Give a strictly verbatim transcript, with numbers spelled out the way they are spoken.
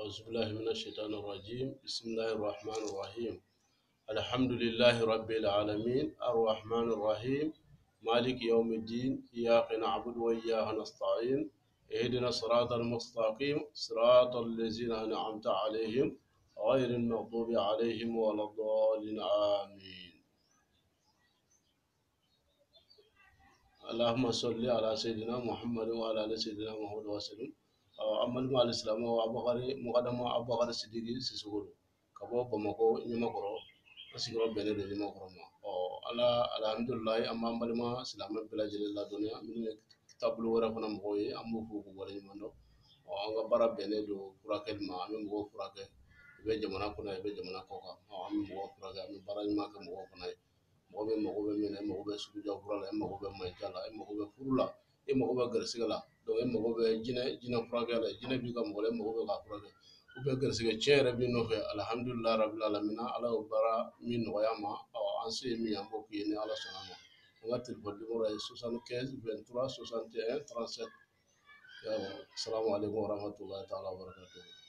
أعوذ بالله من الشيطان الرجيم بسم الله الرحمن الرحيم الحمد لله رب العالمين الرحمن الرحيم مالك يوم الدين إياك نعبد وإياك نستعين اهدنا الصراط المستقيم صراط الذين أنعمت عليهم غير المغضوب عليهم ولا الضالين آمين. اللهم صل على سيدنا محمد وعلى آل سيدنا محمد وسلم. أمل مع الإسلام وأبغاري مقدم أبغاري سيدي سيسول كبو بمكو نيمكرو أسيرو بني نيمكرو ما على الحمد لله أما أمل ما سلام بلا جل الله دنيا من كتاب لورا كنا مكوي أمو فوق ولا يمانو أنغا برا بني دو فراكل ما أمي مكو فراكل يبي جمانا كنا يبي جمانا كوكا أمي مكو فراكل أمي برا ما كم مكو كنا mɔgɔ bɛ mago bɛ min na e mago bɛ suguja fura la e mago bɛ maja la e mago bɛ furu la e mago bɛ garisɛgɛ la donc e mago bɛ jinɛ jinɛ furakɛ la jinɛ b'i ka mɔgɔ la e mago bɛ k'a furakɛ ou bien garisɛgɛ tiɲɛ yɛrɛ b'i nɔfɛ alhamdulilahi rabil alamin ala y'o baara min nɔgɔya ma an se ye min an b'o k'i ye ni ala sɔnna ma an ka téléphone numéro ye soixante-quinze vingt-trois soixante et un trente-sept salamu aleykum warahmatullahi taala wabarakatuh.